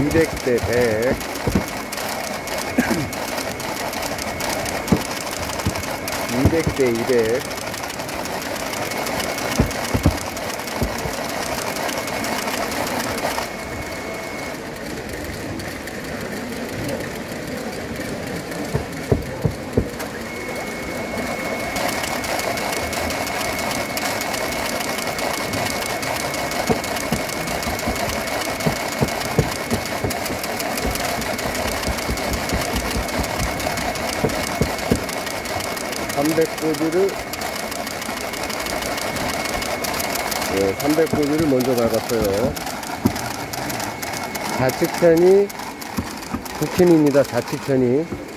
200대 100, 200대 200, 300보드를 300보드를 먼저 밟았어요. 좌측편이 9핀입니다. 좌측편이